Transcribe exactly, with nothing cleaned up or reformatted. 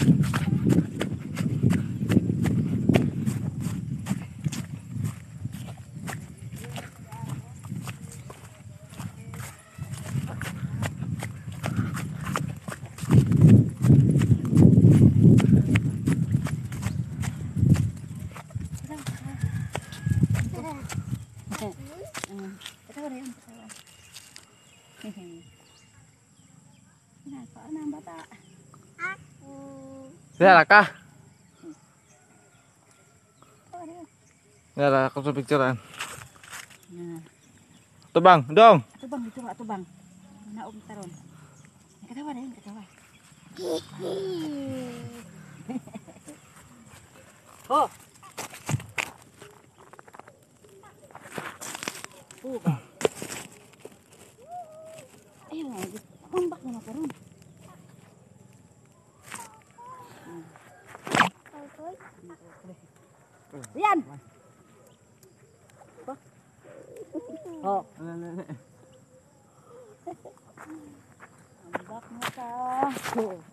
Lihat kah? Lihat aku tuh picturean. Tuh bang, dong. Tuh bang, itu tuh bang. Mana om taron? Ketawa deh, ketawa. Oh. Uh, bang. Ayo, ombak mana taron? Rian. Oh. Ombak mata.